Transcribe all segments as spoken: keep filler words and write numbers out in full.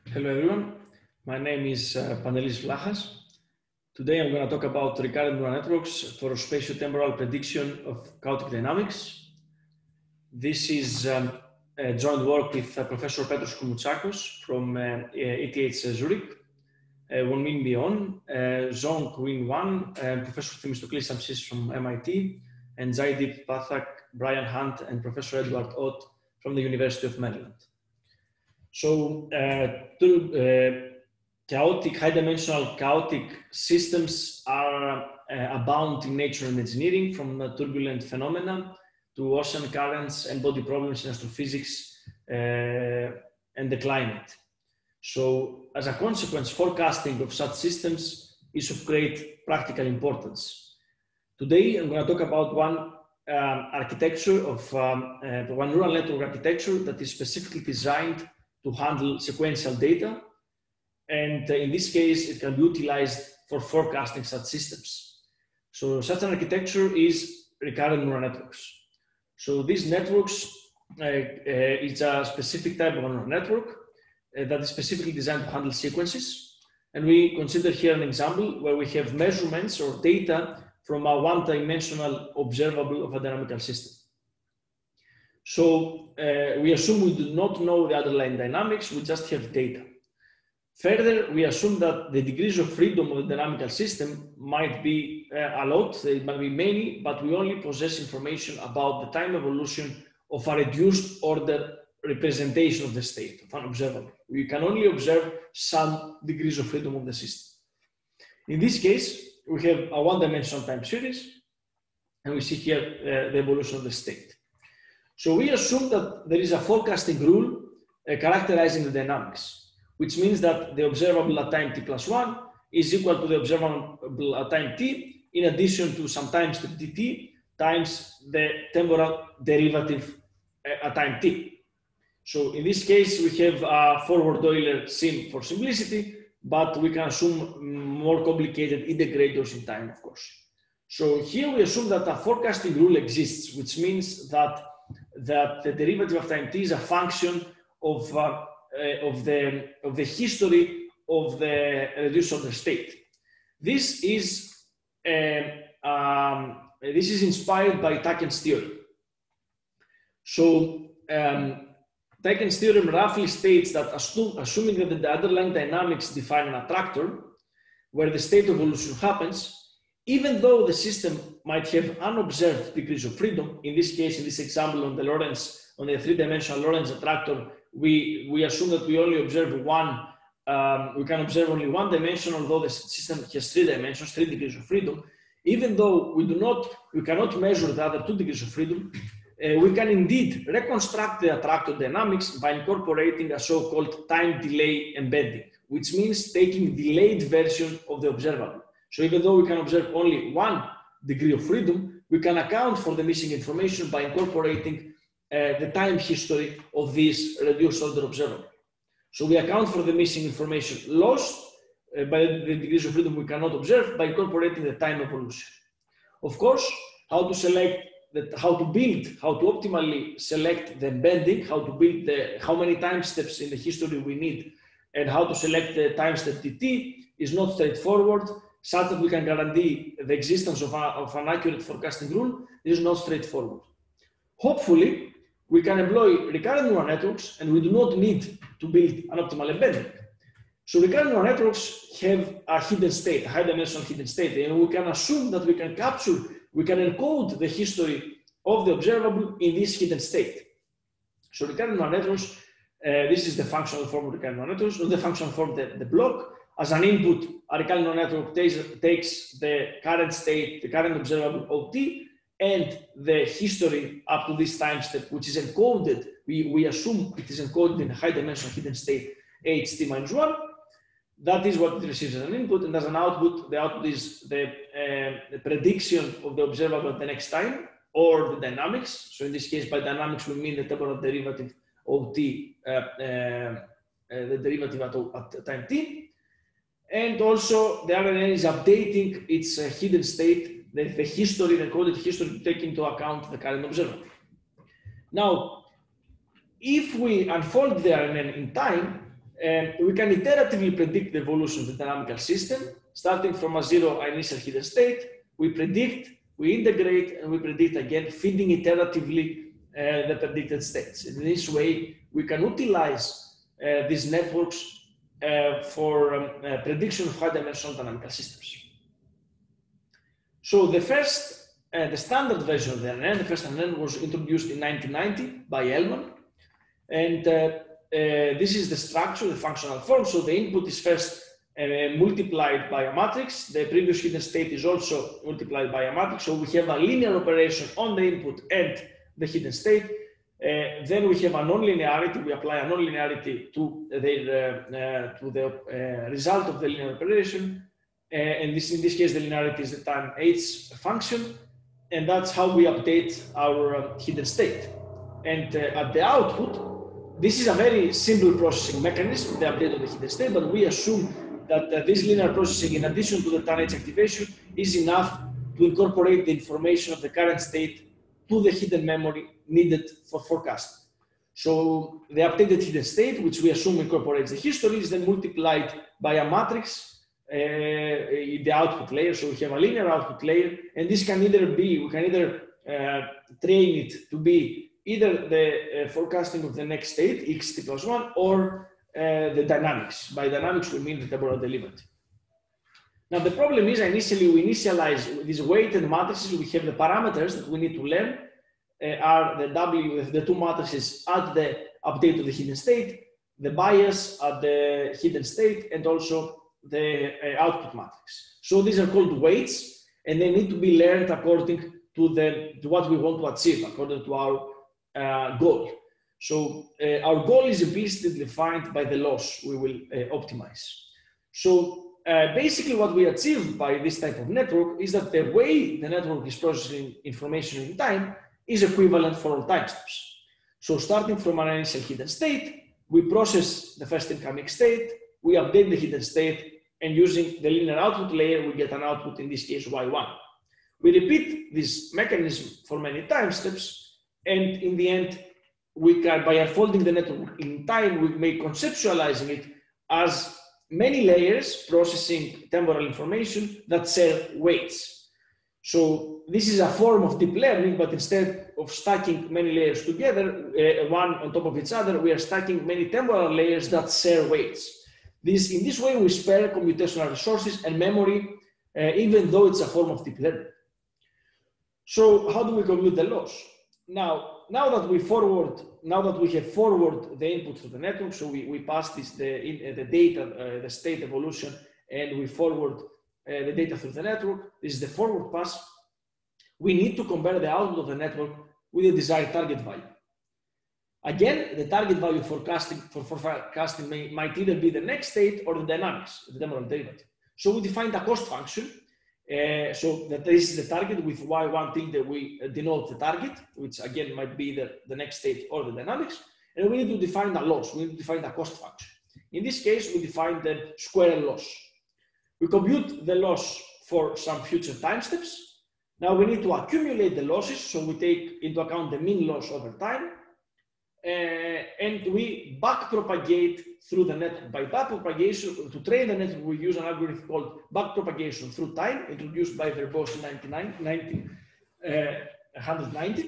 Hello everyone, my name is uh, Pantelis Vlachas. Today I'm going to talk about recurrent neural networks for spatiotemporal prediction of chaotic dynamics. This is um, a joint work with uh, Professor Petros Koumoutsakos from uh, E T H Zurich, uh, Wonmin Bion, uh, Zhong Win Wan, uh, Professor Themistoklis Samsis from M I T, and Jaideep Pathak, Brian Hunt, and Professor Edward Ott from the University of Maryland. So, uh, to, uh, chaotic, high-dimensional chaotic systems are uh, abound in nature and engineering, from uh, turbulent phenomena to ocean currents and body problems in astrophysics uh, and the climate. So, as a consequence, forecasting of such systems is of great practical importance. Today, I'm going to talk about one um, architecture of um, uh, one neural network architecture that is specifically designed to handle sequential data. And uh, in this case, it can be utilized for forecasting such systems. So such an architecture is recurrent neural networks. So these networks, uh, uh, it's a specific type of neural network uh, that is specifically designed to handle sequences. And we consider here an example where we have measurements or data from a one-dimensional observable of a dynamical system. So uh, we assume we do not know the underlying dynamics, we just have data. Further, we assume that the degrees of freedom of the dynamical system might be uh, a lot, they might be many, but we only possess information about the time evolution of a reduced order representation of the state, of an observable. We can only observe some degrees of freedom of the system. In this case, we have a one-dimensional time series, and we see here uh, the evolution of the state. So we assume that there is a forecasting rule uh, characterizing the dynamics, which means that the observable at time t plus one is equal to the observable at time t, in addition to some times the dt times the temporal derivative uh, at time t. So in this case, we have a forward Euler sim for simplicity, but we can assume more complicated integrators in time, of course. So here we assume that a forecasting rule exists, which means that that the derivative of time t is a function of, uh, uh, of, the, of the history of the reduced order state. This is, uh, um, this is inspired by Taken's theorem. So um, Taken's theorem roughly states that assume, assuming that the underlying dynamics define an attractor, where the state evolution happens, even though the system might have unobserved degrees of freedom, in this case, in this example on the Lorentz, on the three-dimensional Lorentz attractor, we, we assume that we only observe one, um, we can observe only one dimension, although the system has three dimensions, three degrees of freedom. Even though we do not, we cannot measure the other two degrees of freedom, uh, we can indeed reconstruct the attractor dynamics by incorporating a so-called time delay embedding, which means taking delayed version of the observable. So even though we can observe only one degree of freedom, we can account for the missing information by incorporating uh, the time history of this reduced order observable. So we account for the missing information lost uh, by the degrees of freedom we cannot observe by incorporating the time evolution. Of course, how to select, the, how to build, how to optimally select the embedding, how to build the, how many time steps in the history we need, and how to select the time step dt is not straightforward, such that we can guarantee the existence of, a, of an accurate forecasting rule. This is not straightforward. Hopefully, we can employ recurrent neural networks and we do not need to build an optimal embedding. So recurrent neural networks have a hidden state, a high-dimensional hidden state, and we can assume that we can capture, we can encode the history of the observable in this hidden state. So recurrent neural networks, uh, this is the functional form of recurrent neural networks, not the functional form, the, the block. As an input, a recurrent neural network takes, takes the current state, the current observable O T, and the history up to this time step, which is encoded, we, we assume it is encoded in a high-dimensional hidden state H t minus one. That is what it receives as an input, and as an output, the output is the, uh, the prediction of the observable at the next time, or the dynamics. So in this case, by dynamics, we mean the temporal derivative O T, uh, uh, uh, the derivative at, at time t. And also the R N N is updating its uh, hidden state, the, the history, the encoded history, to take into account the current observable. Now, if we unfold the R N N in time, Um, we can iteratively predict the evolution of the dynamical system, starting from a zero initial hidden state. We predict, we integrate, and we predict again, feeding iteratively uh, the predicted states. In this way, we can utilize uh, these networks uh, for um, uh, prediction of high-dimensional dynamical systems. So the first, uh, the standard version of the R N N, the first R N N was introduced in nineteen ninety by Ellman, and uh, Uh, this is the structure, the functional form. So the input is first uh, multiplied by a matrix. The previous hidden state is also multiplied by a matrix. So we have a linear operation on the input and the hidden state. Uh, then we have a nonlinearity. We apply a nonlinearity to the, uh, uh, to the uh, result of the linear operation. Uh, and this, in this case, the linearity is the time h function. And that's how we update our uh, hidden state. And uh, at the output, this is a very simple processing mechanism, the update of the hidden state, but we assume that uh, this linear processing, in addition to the time h activation, is enough to incorporate the information of the current state to the hidden memory needed for forecasting. So the updated hidden state, which we assume incorporates the history, is then multiplied by a matrix uh, in the output layer. So we have a linear output layer, and this can either be, we can either uh, train it to be either the uh, forecasting of the next state, xt plus one, or uh, the dynamics. By dynamics, we mean the temporal derivative. Now, the problem is initially we initialize these weighted matrices. We have the parameters that we need to learn uh, are the W, the two matrices at the update of the hidden state, the bias at the hidden state, and also the uh, output matrix. So these are called weights, and they need to be learned according to, the, to what we want to achieve, according to our Uh, goal. So uh, our goal is implicitly defined by the loss we will uh, optimize. So uh, basically what we achieve by this type of network is that the way the network is processing information in time is equivalent for all time steps. So starting from an initial hidden state, we process the first incoming state, we update the hidden state, and using the linear output layer, we get an output, in this case, Y one. We repeat this mechanism for many time steps. And in the end, we can, by unfolding the network in time, we may conceptualizing it as many layers processing temporal information that share weights. So this is a form of deep learning, but instead of stacking many layers together, uh, one on top of each other, we are stacking many temporal layers that share weights. This, in this way, we spare computational resources and memory, uh, even though it's a form of deep learning. So how do we compute the loss? Now, now that we forward, now that we have forward the input to the network, so we, we pass this, the, in, uh, the data, uh, the state evolution, and we forward uh, the data through the network. This is the forward pass. We need to compare the output of the network with the desired target value. Again, the target value forecasting, for forecasting may, might either be the next state or the dynamics, the temporal derivative. So we defined a cost function. Uh, so that this is the target with Y one tilde, we uh, denote the target, which again might be the, the next state or the dynamics. And we need to define a loss, we need to define a cost function. In this case, we define the square loss. We compute the loss for some future time steps. Now we need to accumulate the losses, so we take into account the mean loss over time. Uh, and we backpropagate through the network. By backpropagation, to train the network, we use an algorithm called backpropagation through time, introduced by Verbos in nineteen ninety.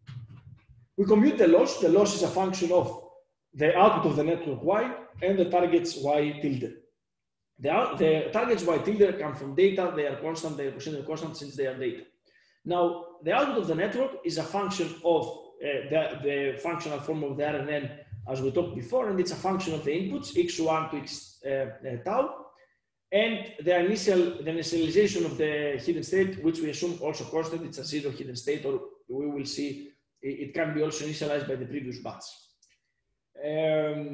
We compute the loss. The loss is a function of the output of the network Y and the targets Y tilde. The, the targets Y tilde come from data. They are constant. They are considered constant since they are data. Now, the output of the network is a function of Uh, the, the functional form of the R N N, as we talked before, and it's a function of the inputs, x one to x uh, uh, tau, and the initial, the initialization of the hidden state, which we assume also constant, it's a zero hidden state, or we will see it, it can be also initialized by the previous batch. Um,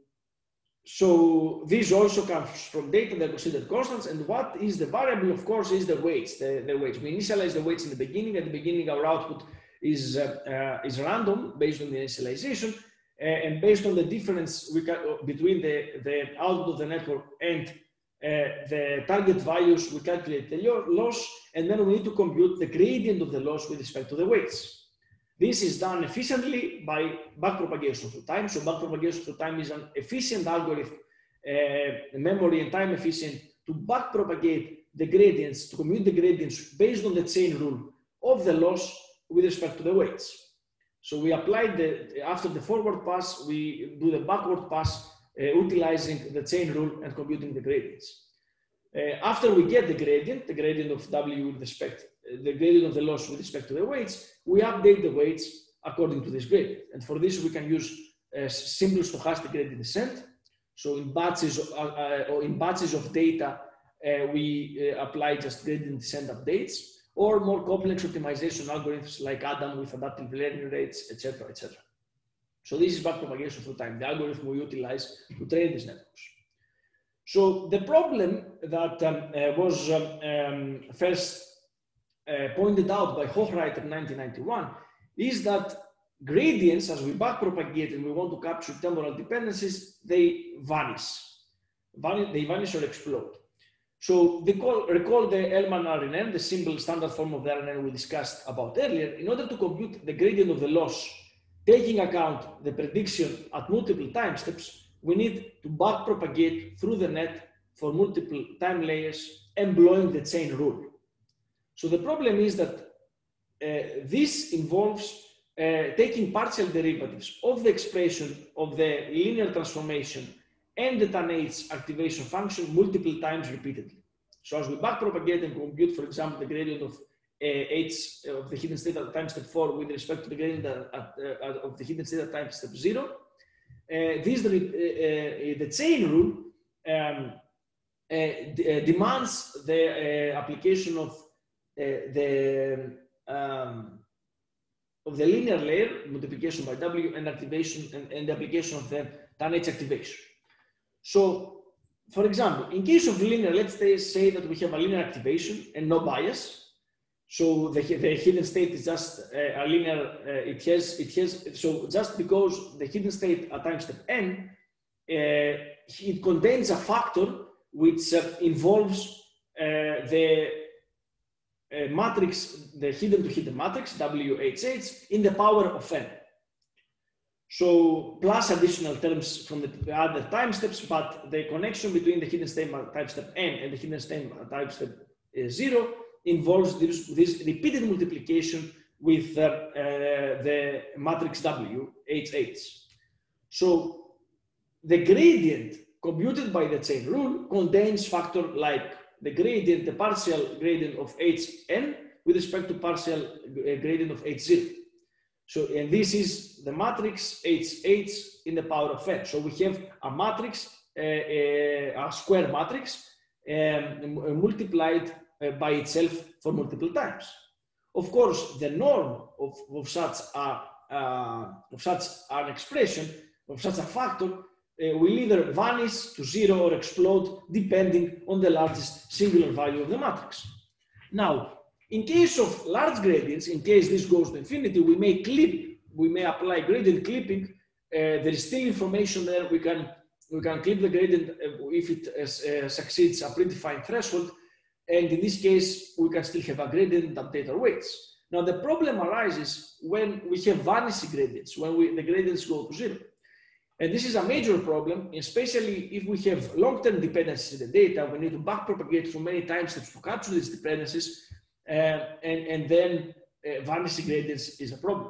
so this also comes from data that are considered constants, and what is the variable, of course, is the weights, the, the weights. We initialize the weights in the beginning. At the beginning, our output is, uh, uh, is random based on the initialization, uh, and based on the difference we can, uh, between the, the output of the network and uh, the target values, we calculate the loss, and then we need to compute the gradient of the loss with respect to the weights. This is done efficiently by backpropagation through time. So backpropagation through time is an efficient algorithm uh, memory and time efficient to backpropagate the gradients, to commute the gradients based on the chain rule of the loss with respect to the weights. So we applied the, after the forward pass, we do the backward pass uh, utilizing the chain rule and computing the gradients. Uh, after we get the gradient, the gradient of W with respect, uh, the gradient of the loss with respect to the weights, we update the weights according to this gradient. And for this, we can use a simple stochastic gradient descent. So in batches of, uh, uh, or in batches of data, uh, we uh, apply just gradient descent updates, or more complex optimization algorithms like Adam with adaptive learning rates, et cetera, et cetera. So this is backpropagation through time, the algorithm we utilize to train these networks. So the problem that um, uh, was um, um, first uh, pointed out by Hochreiter in nineteen ninety-one is that gradients, as we backpropagate and we want to capture temporal dependencies, they vanish. Van they vanish or explode. So they call, recall the Elman R N N, the simple standard form of the R N N we discussed about earlier. In order to compute the gradient of the loss, taking account the prediction at multiple time steps, we need to backpropagate through the net for multiple time layers, employing the chain rule. So the problem is that uh, this involves uh, taking partial derivatives of the expression of the linear transformation and the tan H activation function multiple times repeatedly. So as we backpropagate and compute, for example, the gradient of uh, H of the hidden state at time step four with respect to the gradient at, at, uh, of the hidden state at time step zero, Uh, this uh, uh, the chain rule um, uh, uh, demands the uh, application of uh, the um, of the linear layer multiplication by W and activation and, and the application of the tan H activation. So, for example, in case of linear, let's say, say that we have a linear activation and no bias. So the, the hidden state is just uh, a linear, uh, it has, it has, so just because the hidden state at time step n, uh, it contains a factor which uh, involves uh, the uh, matrix, the hidden to hidden matrix, W H H, in the power of n. So plus additional terms from the other time steps, but the connection between the hidden state at time step n and the hidden state at time step uh, zero involves this, this repeated multiplication with uh, uh, the matrix W, H H. So the gradient computed by the chain rule contains factor like the gradient, the partial gradient of Hn with respect to partial uh, gradient of H zero. So, and this is the matrix H H in the power of n. So we have a matrix, uh, a, a square matrix um, multiplied Uh, by itself for multiple times. Of course, the norm of, of, such, a, uh, of such an expression, of such a factor, uh, will either vanish to zero or explode depending on the largest singular value of the matrix. Now, in case of large gradients, in case this goes to infinity, we may clip, we may apply gradient clipping. Uh, there is still information there. We can, we can clip the gradient if it uh, uh, succeeds a predefined threshold. And in this case, we can still have a gradient and update our weights. Now, the problem arises when we have vanishing gradients, when we, the gradients go to zero. And this is a major problem, especially if we have long-term dependencies in the data. We need to backpropagate through many time steps to capture these dependencies, uh, and, and then uh, vanishing gradients is a problem.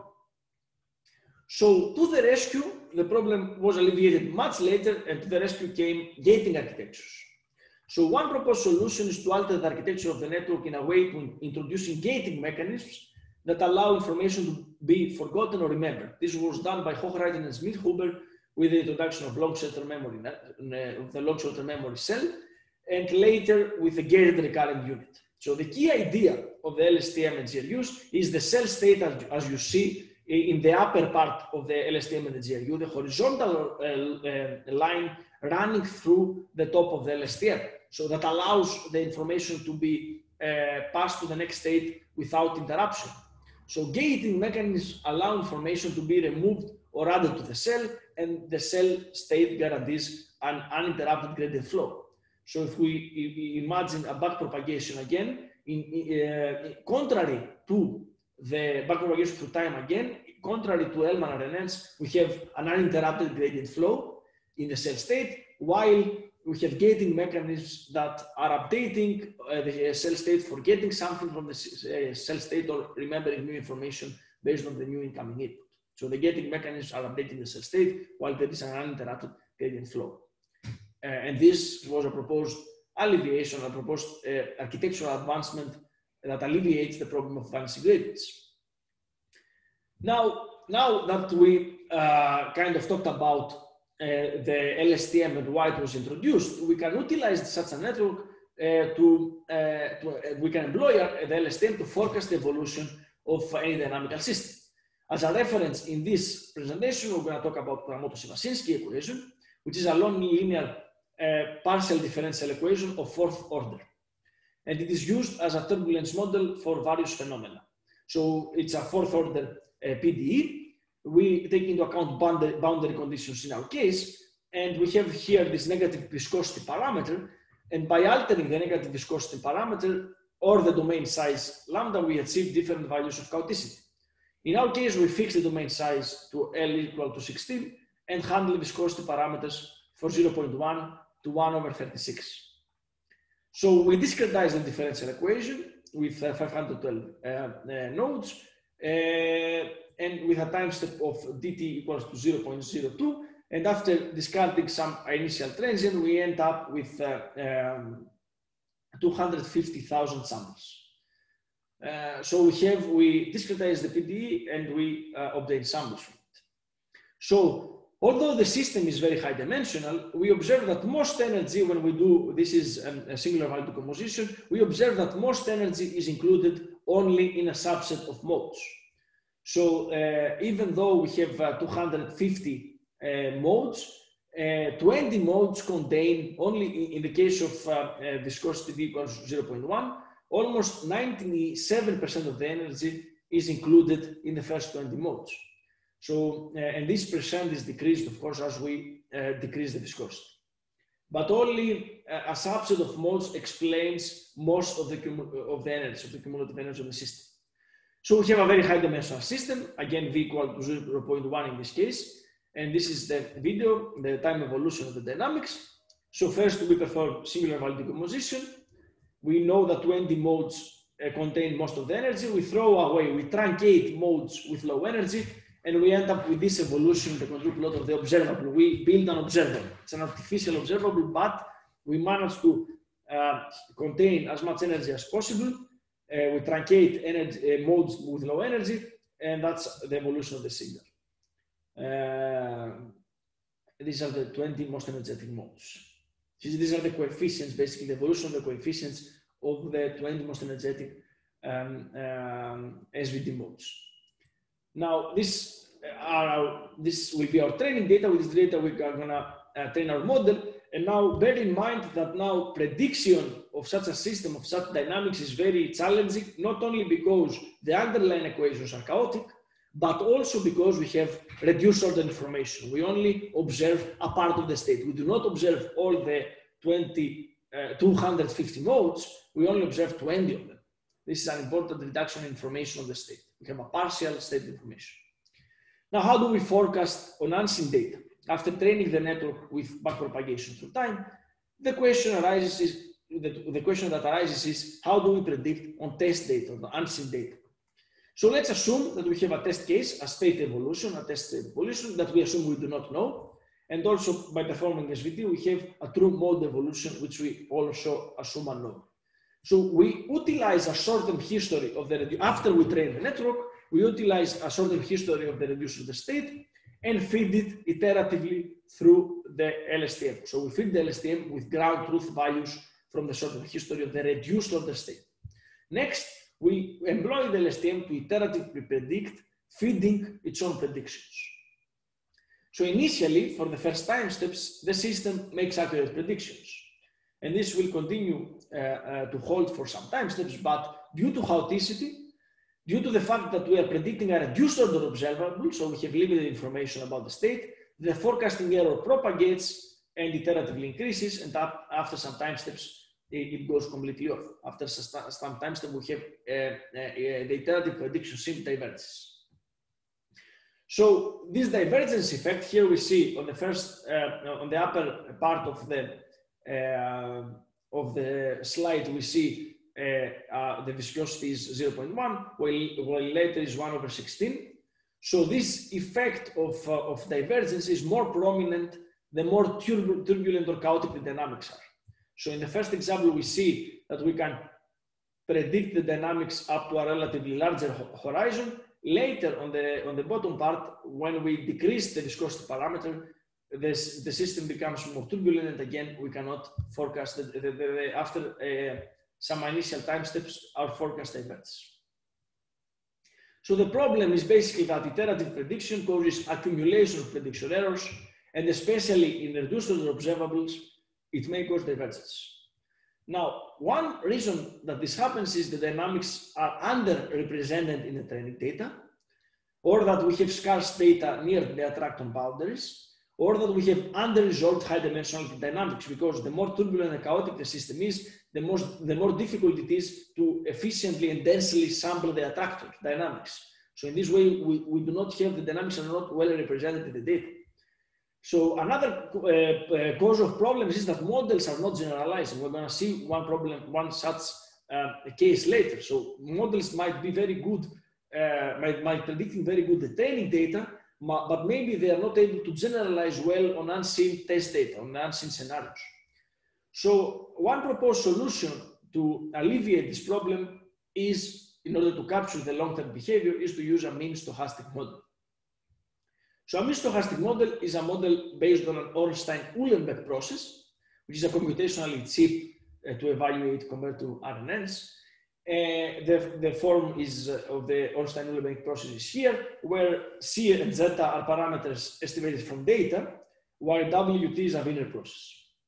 So to the rescue, the problem was alleviated much later, and to the rescue came gating architectures. So one proposed solution is to alter the architecture of the network in a way to introducing gating mechanisms that allow information to be forgotten or remembered. This was done by Hochreiter and Schmidhuber with the introduction of long short-term memory, of the long short-term memory cell, and later with the gated recurrent unit. So the key idea of the L S T M and G R Us is the cell state, as you see in the upper part of the L S T M and the G R U, the horizontal uh, uh, line running through the top of the L S T M. So that allows the information to be uh, passed to the next state without interruption. So gating mechanisms allow information to be removed or added to the cell, and the cell state guarantees an uninterrupted gradient flow. So if we, if we imagine a backpropagation again, in, uh, contrary to the backpropagation through time again, contrary to Elman R N Ns, we have an uninterrupted gradient flow in the cell state, while we have gating mechanisms that are updating uh, the cell state, forgetting something from the uh, cell state, or remembering new information based on the new incoming input. So the gating mechanisms are updating the cell state while there is an uninterrupted gradient flow. Uh, and this was a proposed alleviation, a proposed uh, architectural advancement that alleviates the problem of vanishing gradients. Now, now that we uh, kind of talked about uh, the L S T M and why it was introduced, we can utilize such a network uh, to, uh, to uh, we can employ the L S T M to forecast the evolution of any dynamical system. As a reference in this presentation, we're going to talk about Kuramoto-Szymanski equation, which is a non-linear uh, partial differential equation of fourth order. And it is used as a turbulence model for various phenomena. So it's a fourth order uh, P D E. We take into account boundary, boundary conditions in our case, and we have here this negative viscosity parameter. And by altering the negative viscosity parameter or the domain size lambda, we achieve different values of chaoticity. In our case, we fix the domain size to L equal to sixteen and handle viscosity parameters for zero point one to one over thirty-six. So we discretize the differential equation with uh, five hundred twelve uh, uh, nodes uh, and with a time step of dt equals to zero point zero two. And after discarding some initial transient, we end up with uh, um, two hundred fifty thousand samples. Uh, so we have, we discretize the P D E and we uh, obtain samples from it. So although the system is very high dimensional, we observe that most energy when we do, this is um, a singular value decomposition, we observe that most energy is included only in a subset of modes. So uh, even though we have uh, two hundred fifty uh, modes, uh, twenty modes contain only, in the case of uh, uh, viscosity V equals zero point one, almost ninety-seven percent of the energy is included in the first twenty modes. So, uh, and this percent is decreased, of course, as we uh, decrease the viscosity. But only uh, a subset of modes explains most of the, of the energy, of the cumulative energy of the system. So we have a very high dimensional system, again, V equal to zero point one in this case. And this is the video, the time evolution of the dynamics. So first we perform singular value decomposition. We know that twenty modes uh, contain most of the energy. We throw away, we truncate modes with low energy, and we end up with this evolution, the control plot of the observable. We build an observable. It's an artificial observable, but we manage to uh, contain as much energy as possible. Uh, we truncate energy, uh, modes with low energy, and that's the evolution of the signal. Uh, these are the twenty most energetic modes. These are the coefficients, basically the evolution of the coefficients of the twenty most energetic um, um, S V D modes. Now, this, are our, this will be our training data. With this data, we are going to uh, train our model. And now, bear in mind that now prediction of such a system, of such dynamics, is very challenging, not only because the underlying equations are chaotic, but also because we have reduced order information. We only observe a part of the state. We do not observe all the twenty, uh, two hundred fifty modes. We only observe twenty of them. This is an important reduction in information of the state. We have a partial state information. Now, how do we forecast on unseen data? After training the network with backpropagation through time, the question arises is, the, the question that arises is, how do we predict on test data, on the unseen data? So let's assume that we have a test case, a state evolution, a test state evolution that we assume we do not know. And also by performing S V D, we have a true mode evolution, which we also assume unknown. So we utilize a short-term history of the, after we train the network, we utilize a short-term history of the reducer of the state and feed it iteratively through the L S T M. So we feed the L S T M with ground truth values from the short-term history of the reduced order state. Next, we employ the L S T M to iteratively predict, feeding its own predictions. So initially, for the first time steps, the system makes accurate predictions. And this will continue uh, uh, to hold for some time steps, but due to chaoticity, due to the fact that we are predicting a reduced order observable, so we have limited information about the state, the forecasting error propagates and iteratively increases, and that after some time steps, it goes completely off. After some time step, we have uh, uh, the iterative prediction sim diverges. So this divergence effect here we see on the first, uh, on the upper part of the uh, of the slide, we see uh, uh, the viscosity is zero point one, while, while later is one over sixteen. So this effect of, uh, of divergence is more prominent the more turbul turbulent or chaotic the dynamics are. So in the first example, we see that we can predict the dynamics up to a relatively larger horizon. Later on the, on the bottom part, when we decrease the viscosity parameter, this, the system becomes more turbulent, and again, we cannot forecast, the, the, the, the, after uh, some initial time steps, our forecast diverges. So the problem is basically that iterative prediction causes accumulation of prediction errors, and especially in reduced order observables, it may cause divergence. Now, one reason that this happens is the dynamics are underrepresented in the training data, or that we have scarce data near the attractor boundaries, or that we have under-resolved high-dimensional dynamics, because the more turbulent and chaotic the system is, the, most, the more difficult it is to efficiently and densely sample the attractor dynamics. So in this way, we, we do not have, the dynamics are not well represented in the data. So another uh, uh, cause of problems is that models are not generalizing. We're going to see one problem, one such uh, case later. So models might be very good, uh, might, might predicting very good the training data, but maybe they are not able to generalize well on unseen test data, on unseen scenarios. So one proposed solution to alleviate this problem is, in order to capture the long-term behavior, is to use a mean stochastic model. So a mean stochastic model is a model based on an Ornstein-Uhlenbeck process, which is a computationally cheap uh, to evaluate compared to R N Ns. Uh, the, the form is uh, of the Ornstein-Uhlenbeck process is here, where C and zeta are parameters estimated from data, while W T is a Wiener process.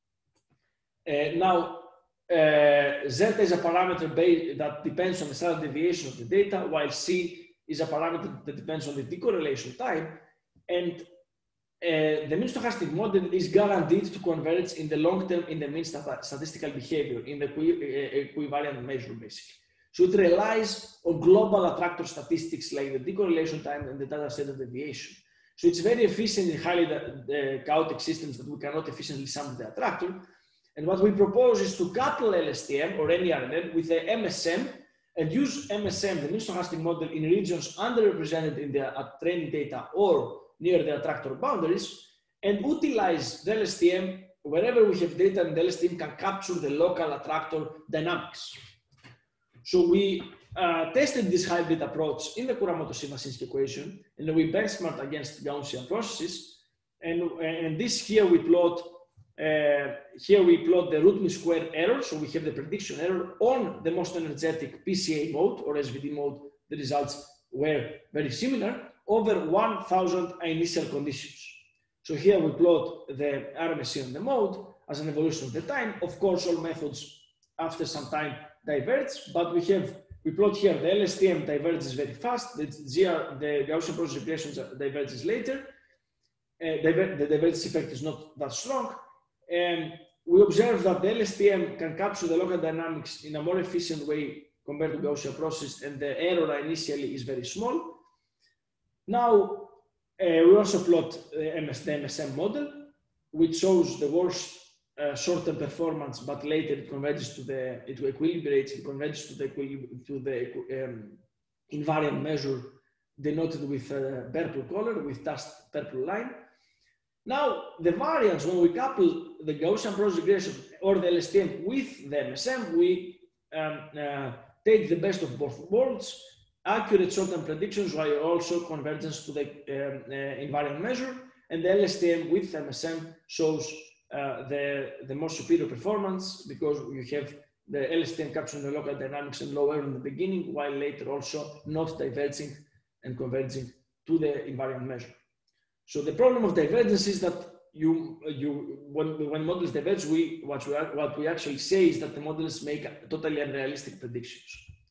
Uh, now, uh, zeta is a parameter based, that depends on the standard deviation of the data, while C is a parameter that depends on the decorrelation time. And uh, the mean stochastic model is guaranteed to converge in the long term in the mean statistical behavior, in the equi uh, equivariant measure, basically. So it relies on global attractor statistics like the decorrelation time and the data standard deviation. So it's very efficient in highly uh, chaotic systems that we cannot efficiently sample the attractor. And what we propose is to couple L S T M or any R N N with the M S M and use M S M, the mean stochastic model, in regions underrepresented in the uh, training data or near the attractor boundaries, and utilize the L S T M wherever we have data, and the L S T M can capture the local attractor dynamics. So we uh, tested this hybrid approach in the Kuramoto-Shiva-Sinski equation, and we benchmarked against Gaussian processes. And, and this here we plot, uh, here we plot the root mean square error. So we have the prediction error on the most energetic P C A mode or S V D mode. The results were very similar over one thousand initial conditions. So here we plot the R M S E on the mode as an evolution of the time. Of course, all methods after some time diverge, but we have, we plot here the L S T M diverges very fast, the G R, the Gaussian process regression diverges later, uh, diver, the divergence effect is not that strong, and we observe that the L S T M can capture the local dynamics in a more efficient way compared to Gaussian process, and the error initially is very small. Now, uh, we also plot uh, the M S M model, which shows the worst uh, short-term performance, but later it converges to the, it equilibrates, it converges to the, to the um, invariant measure denoted with uh, purple color, with dashed purple line. Now, the variance, when we couple the Gaussian process regression or the L S T M with the M S M, we um, uh, take the best of both worlds, accurate short-term predictions while also convergence to the um, uh, invariant measure, and the L S T M with M S M shows uh, the, the most superior performance because you have the L S T M capturing the local dynamics and lower in the beginning, while later also not diverging and converging to the invariant measure. So the problem of divergence is that you, you when, when models diverge, we, what, we are, what we actually say is that the models make totally unrealistic predictions.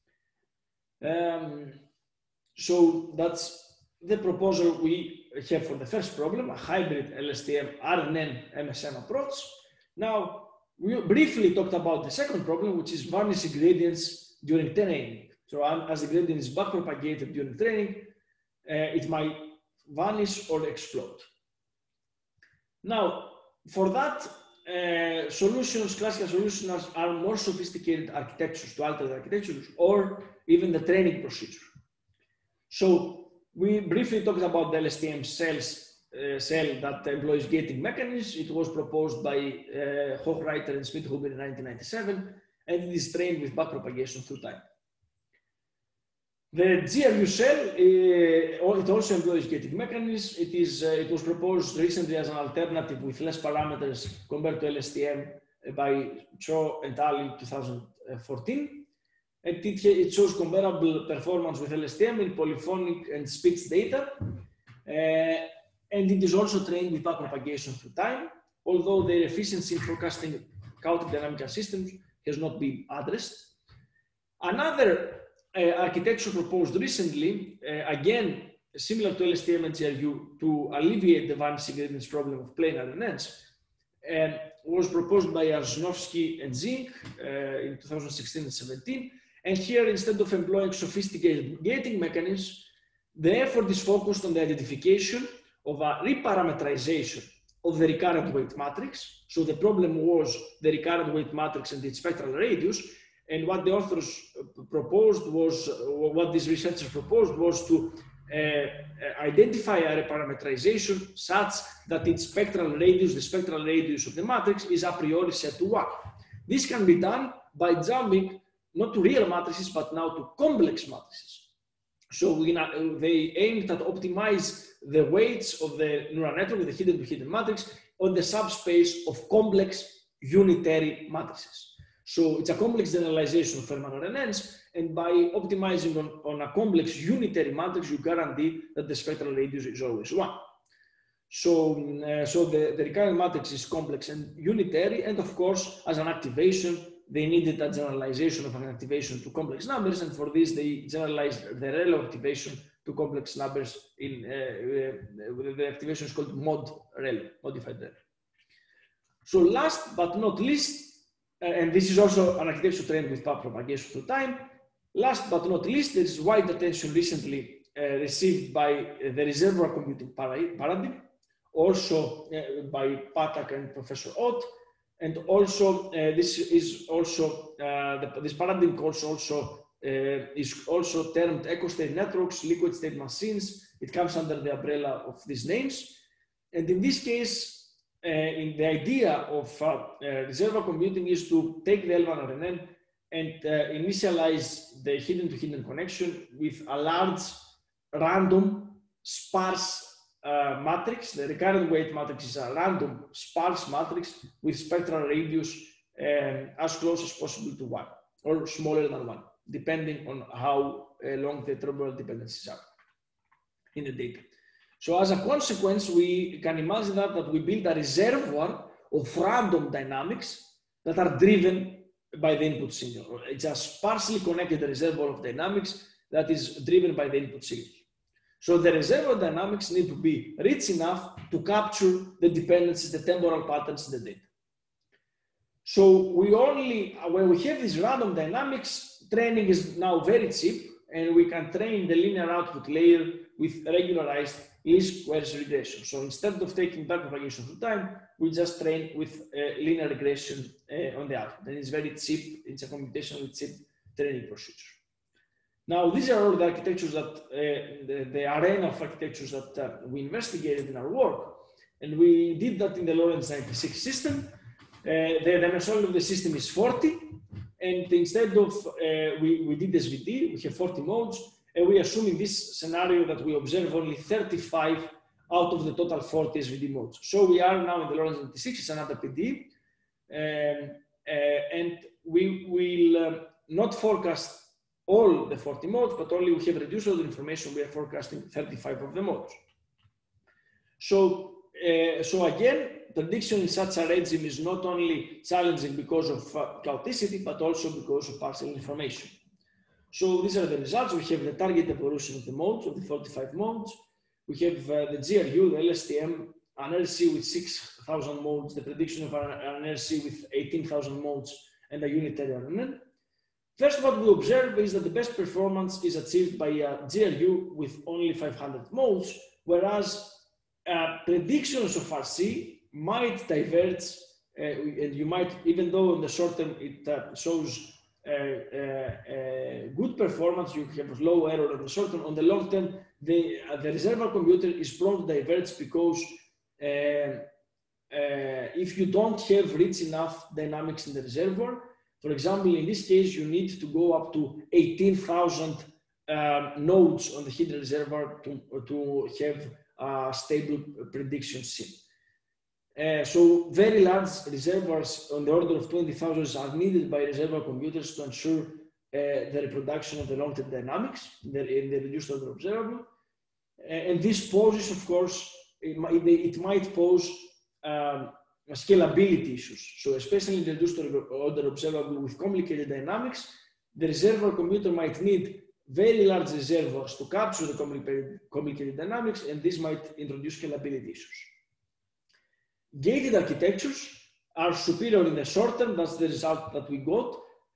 Um, so that's the proposal we have for the first problem, a hybrid L S T M R N N M S M approach. Now, we briefly talked about the second problem, which is varnish gradients during training. So um, as the gradient is backpropagated during training, uh, it might vanish or explode. Now, for that, uh, solutions, classical solutions are more sophisticated architectures to alter the architectures or even the training procedure. So we briefly talked about the L S T M cells, uh, cell that employs gating mechanisms. It was proposed by uh, Hochreiter and Schmidt-Huber in nineteen ninety-seven, and it is trained with backpropagation through time. The G R U cell, uh, it also employs gating mechanisms. It, is, uh, it was proposed recently as an alternative with less parameters compared to L S T M by Cho et al. In two thousand fourteen. And it, it shows comparable performance with L S T M in polyphonic and speech data. Uh, and it is also trained with backpropagation through time, although their efficiency in forecasting chaotic dynamical systems has not been addressed. Another Uh, architecture proposed recently, uh, again, similar to L S T M and G R U, to alleviate the vanishing gradient problem of planar R N Ns, uh, was proposed by Arznovsky and Zink uh, in two thousand sixteen and seventeen. And here, instead of employing sophisticated gating mechanisms, the effort is focused on the identification of a reparametrization of the recurrent weight matrix. So the problem was the recurrent weight matrix and its spectral radius. And what the authors proposed was, what these researchers proposed was to uh, identify a reparametrization such that its spectral radius, the spectral radius of the matrix, is a priori set to one. This can be done by jumping not to real matrices, but now to complex matrices. So we, they aimed at optimize the weights of the neural network, the hidden to hidden matrix, on the subspace of complex unitary matrices. So it's a complex generalization of Fermat R N Ns, and by optimizing on, on a complex unitary matrix, you guarantee that the spectral radius is always one. So, uh, so the, the recurrent matrix is complex and unitary, and of course, as an activation, they needed a generalization of an activation to complex numbers, and for this, they generalized the ReLU activation to complex numbers in, uh, uh, the activation is called mod ReLU, modified ReLU. So last but not least, Uh, and this is also an architecture trained with backpropagation through time. Last but not least, there is wide attention recently uh, received by uh, the reservoir computing paradigm, also uh, by Patak and Professor Ott. And also, uh, this is also, uh, the, this paradigm course also uh, is also termed eco-state networks, liquid state machines. It comes under the umbrella of these names. And in this case, Uh, in the idea of uh, uh, reservoir computing is to take the L one R N N and uh, initialize the hidden to hidden connection with a large random sparse uh, matrix. The recurrent weight matrix is a random sparse matrix with spectral radius um, as close as possible to one or smaller than one, depending on how uh, long the temporal dependencies are in the data. So as a consequence, we can imagine that, that we build a reservoir of random dynamics that are driven by the input signal. It's a sparsely connected reservoir of dynamics that is driven by the input signal. So the reservoir dynamics need to be rich enough to capture the dependencies, the temporal patterns in the data. So we only, when we have these random dynamics, training is now very cheap, and we can train the linear output layer with regularized least squares regression. So instead of taking backpropagation through time, we just train with uh, linear regression uh, on the output. And it's very cheap. It's a computationally cheap training procedure. Now, these are all the architectures that, uh, the, the arena of architectures that uh, we investigated in our work. And we did that in the Lorentz ninety-six system. Uh, the dimensionality of the system is forty. And instead of, uh, we, we did S V D, we have forty modes. And we assume in this scenario that we observe only thirty-five out of the total forty S V D modes. So we are now in the Lorentz ninety-six, it's another P D. Um, uh, and we will um, not forecast all the forty modes, but only we have reduced all the information. We are forecasting thirty-five of the modes. So, uh, so again, prediction in such a regime is not only challenging because of uh, chaoticity, but also because of partial information. So these are the results. We have the target evolution of the modes, of the forty-five modes. We have uh, the G R U, the L S T M, an L C with six thousand modes, the prediction of an L C with eighteen thousand modes, and a unitary R N N. First, what we observe is that the best performance is achieved by a G R U with only five hundred modes, whereas uh, predictions of R C might diverge, uh, and you might, even though in the short term it uh, shows uh, uh, uh, good performance, you have low error in the short term. On the long term, the, uh, the reservoir computer is prone to diverge because uh, uh, if you don't have rich enough dynamics in the reservoir, for example, in this case, you need to go up to eighteen thousand um, nodes on the hidden reservoir to, to have a stable prediction sim. Uh, so very large reservoirs on the order of twenty thousand are needed by reservoir computers to ensure uh, the reproduction of the long-term dynamics in the, in the reduced order observable. Uh, and this poses, of course, it, it might pose um, scalability issues. So especially in the reduced order observable with complicated dynamics, the reservoir computer might need very large reservoirs to capture the complicated, complicated dynamics, and this might introduce scalability issues. Gated architectures are superior in the short term, that's the result that we got,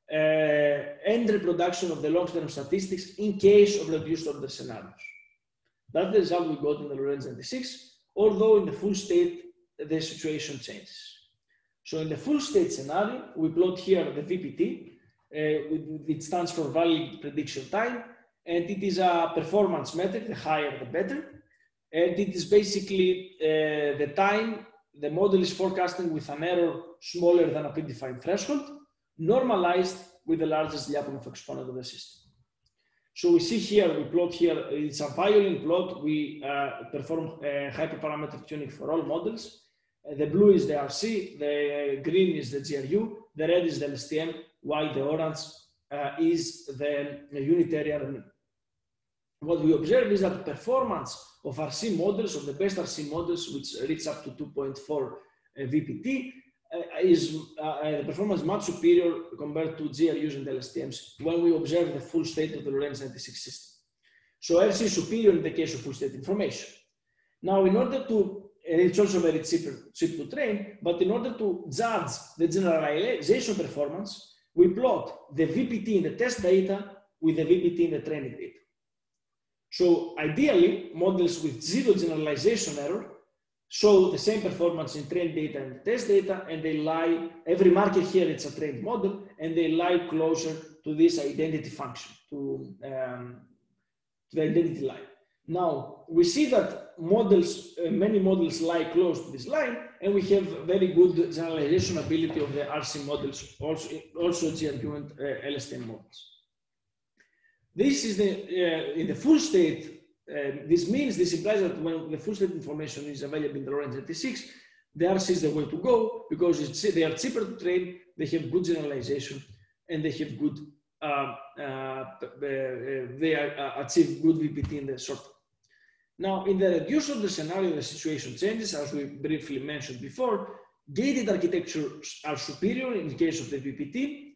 uh, and reproduction of the long-term statistics in case of reduced order scenarios. That's the result we got in the Lorentz ninety-six, although in the full state, the situation changes. So in the full state scenario, we plot here the V P T, uh, it stands for valid prediction time, and it is a performance metric, the higher the better, and it is basically uh, the time the model is forecasting with an error smaller than a predefined threshold, normalized with the largest Lyapunov exponent of the system. So we see here, we plot here, it's a violin plot, we uh, perform uh, hyperparametric tuning for all models. Uh, the blue is the R C, the green is the G R U, the red is the L S T M, while the orange uh, is the unitary R M E. What we observe is that the performance of R C models, of the best R C models, which reach up to two point four uh, V P T, uh, is uh, the performance much superior compared to G R Us and L S T Ms when we observe the full state of the Lorentz ninety-six system. So R C is superior in the case of full state information. Now, in order to, and it's also very cheaper, cheap to train, but in order to judge the generalization performance, we plot the V P T in the test data with the V P T in the training data. So ideally, models with zero generalization error show the same performance in trained data and test data, and they lie, every marker here it's a trained model, and they lie closer to this identity function, to, um, to the identity line. Now, we see that models, uh, many models lie close to this line, and we have very good generalization ability of the R C models, also, also G R U and uh, L S T M models. This is the, uh, in the full state, uh, this means, this implies that when the full state information is available in the Lorentz ninety-six, the R C is the way to go because it's, they are cheaper to train, they have good generalization, and they have good, uh, uh, they are, uh, achieve good V P T in the short term. Now, in the reduced order scenario, the situation changes, as we briefly mentioned before. Gated architectures are superior in the case of the V P T,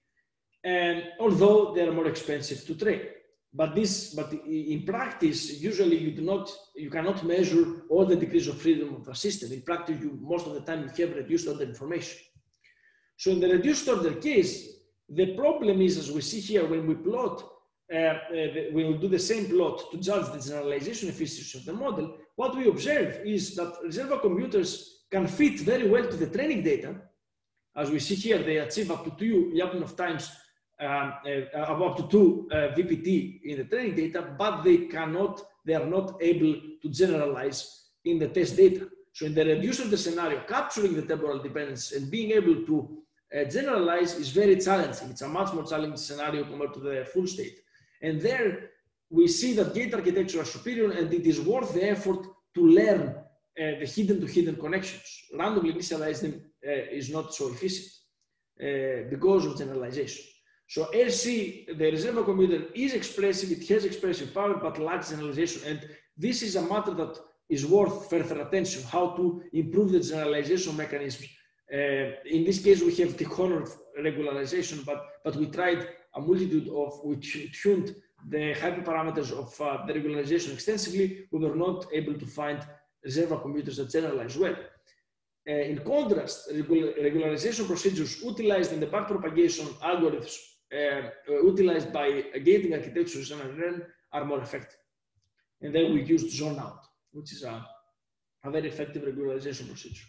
and although they are more expensive to train. But this, but in practice, usually you do not, you cannot measure all the degrees of freedom of the system. In practice, you, most of the time you have reduced order information. So in the reduced order case, the problem is, as we see here, when we plot, uh, uh, the, when we do the same plot to judge the generalization efficiency of the model, what we observe is that reservoir computers can fit very well to the training data. As we see here, they achieve up to two Lyapunov times Um, uh, up to two uh, V P T in the training data, but they cannot, they are not able to generalize in the test data. So in the reduced order scenario, capturing the temporal dependence and being able to uh, generalize is very challenging. It's a much more challenging scenario compared to the full state. And there we see that gate architecture are superior, and it is worth the effort to learn uh, the hidden to hidden connections. Randomly initialize them uh, is not so efficient uh, because of generalization. So R C, the reservoir computer, is expressive, it has expressive power, but lacks generalization. And this is a matter that is worth further attention, how to improve the generalization mechanisms. Uh, in this case, we have Tikhonov regularization, but, but we tried a multitude of, we tuned the hyperparameters of uh, the regularization extensively. We were not able to find reservoir computers that generalize well. Uh, in contrast, regular, regularization procedures utilized in the backpropagation algorithms Uh, utilized by uh, gating architectures and are more effective. And then we used zone out. which is a, a very effective regularization procedure.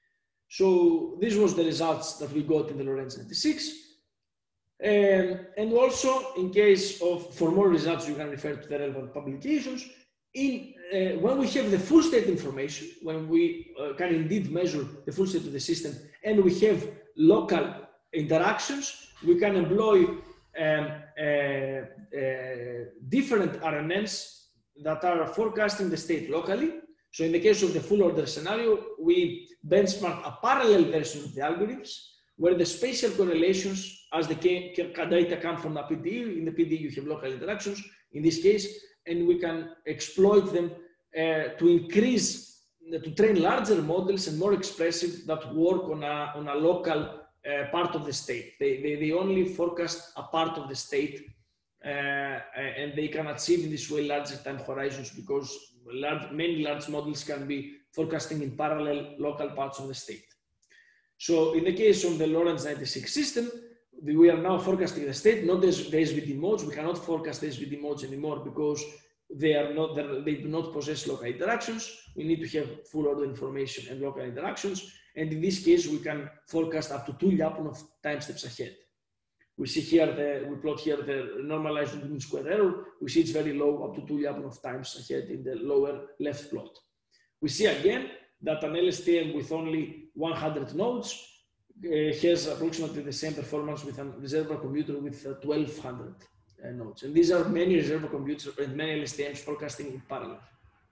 So this was the results that we got in the Lorentz ninety-six. Um, and also, in case of, for more results, you can refer to the relevant publications. In, uh, when we have the full state information, when we uh, can indeed measure the full state of the system, and we have local interactions, we can employ um, uh, uh, different R N Ns that are forecasting the state locally. So in the case of the full order scenario, we benchmark a parallel version of the algorithms, where the spatial correlations, as the data come from the P D E, in the P D E you have local interactions, in this case, and we can exploit them uh, to increase, to train larger models and more expressive that work on a, on a local uh, part of the state. They, they, they only forecast a part of the state, uh, and they can achieve in this way larger time horizons, because large, many large models can be forecasting in parallel local parts of the state. So in the case of the Lorentz ninety-six system, we are now forecasting the state, not the S V D modes. We cannot forecast the S V D modes anymore because they are not, they do not possess local interactions. We need to have full order information and local interactions. And in this case, we can forecast up to two Lyapunov time steps ahead. We see here, the, we plot here the normalized mean square error. We see it's very low, up to two Lyapunov times ahead in the lower left plot. We see again that an L S T M with only one hundred nodes uh, has approximately the same performance with a reservoir computer with uh, twelve hundred uh, nodes. And these are many reservoir computers and many L S T Ms forecasting in parallel.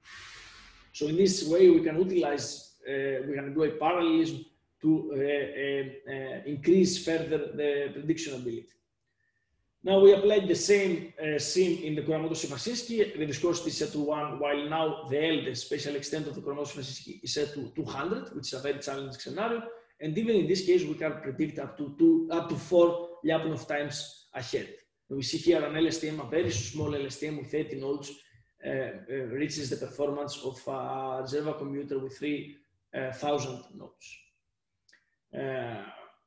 So in this way, we can utilize, uh, we can do a parallelism to uh, uh, uh, increase further the prediction ability. Now we applied the same uh, sim in the Kuramoto-Shimasinski. The viscosity is set to one, while now the L, the spatial extent of the Kuramoto-Shimasinski, is set to two hundred, which is a very challenging scenario. And even in this case, we can predict up to two, up to four Lyapunov times ahead. And we see here an L S T M, a very small L S T M with thirty nodes, uh, uh, reaches the performance of a reservoir computer with three thousand nodes. Uh,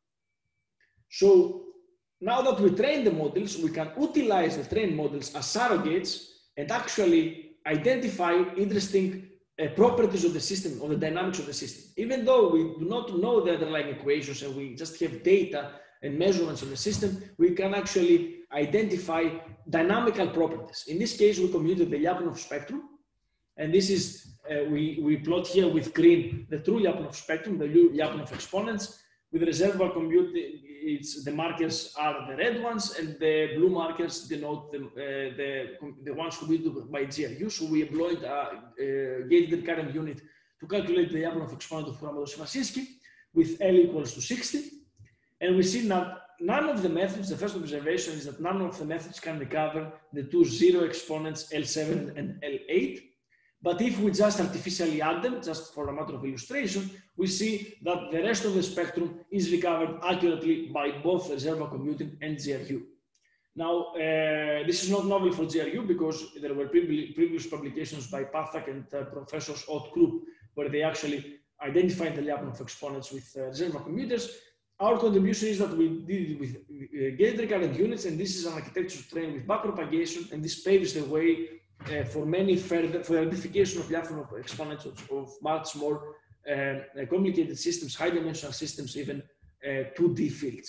so now that we train the models, we can utilize the trained models as surrogates and actually identify interesting uh, properties of the system, of the dynamics of the system. Even though we do not know the underlying equations and we just have data and measurements of the system, we can actually identify dynamical properties. In this case, we computed the Lyapunov spectrum. And this is, uh, we, we plot here with green the true Lyapunov spectrum, the Lyapunov exponents. With reservoir compute, it's, the markers are the red ones, and the blue markers denote the, uh, the, the ones computed by G R U. So we employed a, a gated recurrent unit to calculate the Lyapunov exponent of Kuramoto-Shimasinski with L equals to sixty. And we see that none of the methods, the first observation is that none of the methods can recover the two zero exponents L seven and L eight. But if we just artificially add them, just for a matter of illustration, we see that the rest of the spectrum is recovered accurately by both reservoir computing and G R U. Now, uh, this is not novel for G R U because there were pre previous publications by Pathak and uh, Professors Ott Krupp, where they actually identified the Lyapunov exponents with uh, reservoir computers. Our contribution is that we did it with uh, gated recurrent units, and this is an architecture trained with backpropagation, and this paves the way Uh, for many further, for the identification of Lyapunov exponents of, of much more uh, complicated systems, high-dimensional systems, even uh, two D fields.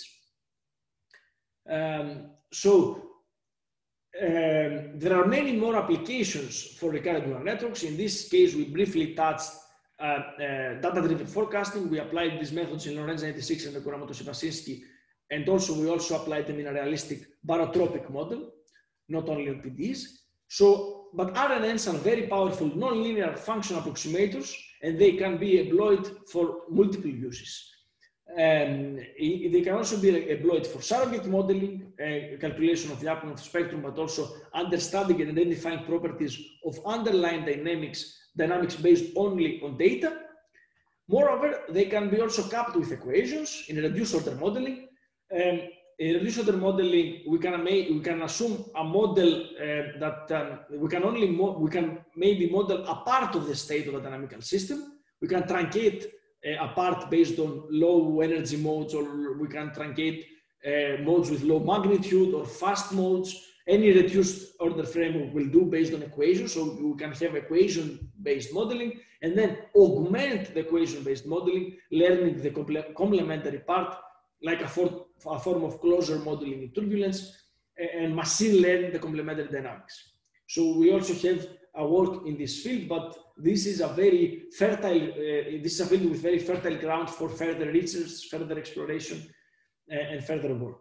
Um, so um, there are many more applications for recurrent neural networks. In this case, we briefly touched uh, uh, data-driven forecasting. We applied these methods in Lorentz ninety-six and the Kuramoto-Shimasinski, and also we also applied them in a realistic barotropic model, not only on P D Es. So, but R N Ns are very powerful nonlinear function approximators, and they can be employed for multiple uses. Um, they can also be employed for surrogate modeling, uh, calculation of Lyapunov spectrum, but also understanding and identifying properties of underlying dynamics, dynamics based only on data. Moreover, they can be also coupled with equations in reduced order modeling. Um, In reduced order modeling, we can make, we can assume a model uh, that um, we can only we can maybe model a part of the state of a dynamical system. We can truncate uh, a part based on low energy modes, or we can truncate uh, modes with low magnitude or fast modes. Any reduced order framework will do based on equations, so you can have equation-based modeling, and then augment the equation-based modeling, learning the complementary part, like a, for, a form of closure modeling in turbulence, and machine learning the complementary dynamics. So we also have a work in this field, but this is a very fertile, uh, this is a field with very fertile ground for further research, further exploration, uh, and further work.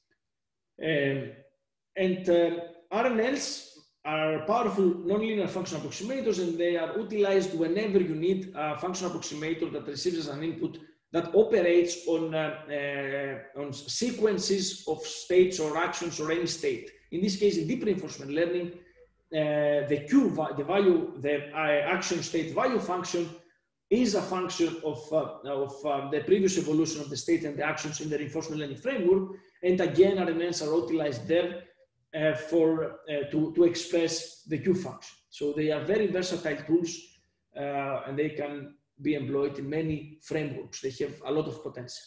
Um, and uh, R N Ls are powerful nonlinear function approximators, and they are utilized whenever you need a function approximator that receives as an input that operates on, uh, uh, on sequences of states or actions or any state. In this case, in deep reinforcement learning, uh, the Q, the value, the uh, action state value function is a function of, uh, of uh, the previous evolution of the state and the actions in the reinforcement learning framework. And again, R N Ns are utilized there uh, for, uh, to, to express the Q function. So they are very versatile tools, uh, and they can be employed in many frameworks. They have a lot of potential.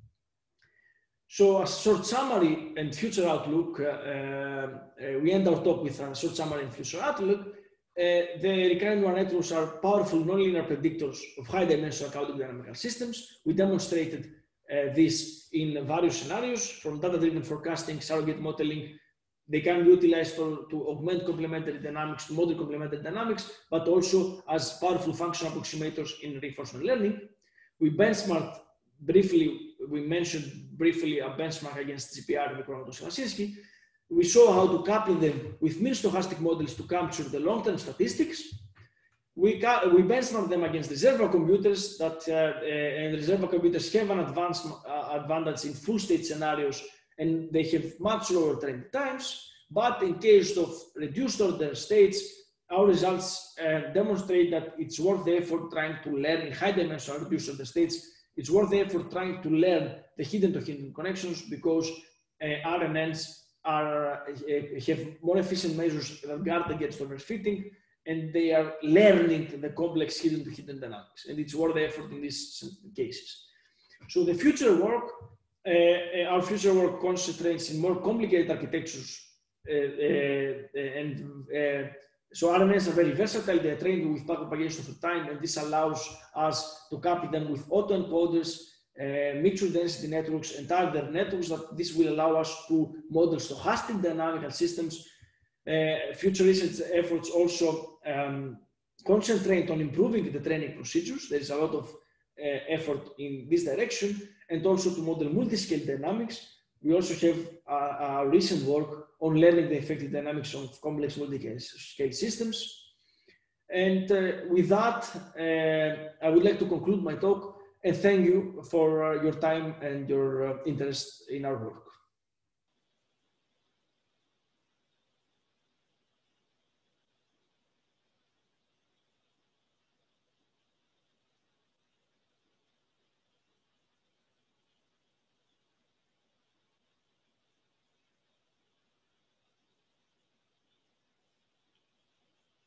So a short summary and future outlook, uh, uh, we end our talk with a short summary and future outlook. Uh, the recurrent neural networks are powerful nonlinear predictors of high-dimensional chaotic dynamical systems. We demonstrated uh, this in various scenarios, from data-driven forecasting, surrogate modeling. They can be utilized for, to augment complementary dynamics, to model complementary dynamics, but also as powerful function approximators in reinforcement learning. We benchmarked briefly, we mentioned briefly a benchmark against G P R and the Kramatos-Krasinski. We saw how to couple them with mean stochastic models to capture the long-term statistics. We, we benchmarked them against reservoir computers that, uh, uh, and reservoir computers have an advanced, uh, advantage in full state scenarios, and they have much lower training times. But in case of reduced order states, our results uh, demonstrate that it's worth the effort trying to learn in high dimensional reduced order states. It's worth the effort trying to learn the hidden to hidden connections, because uh, R N Ns are, uh, have more efficient measures that guard against overfitting, and they are learning the complex hidden to hidden dynamics. And it's worth the effort in these cases. So the future work, uh, our future work concentrates in more complicated architectures, uh, uh, and uh, so R N Ns are very versatile. They are trained with backpropagation through time, and this allows us to copy them with autoencoders, uh, mixed density networks, and other networks. That this will allow us to model stochastic dynamical systems. Uh, future research efforts also um, concentrate on improving the training procedures. There is a lot of uh, effort in this direction, and also to model multi-scale dynamics. We also have a, a recent work on learning the effective dynamics of complex multi-scale systems. And uh, with that, uh, I would like to conclude my talk, and thank you for uh, your time and your uh, interest in our work.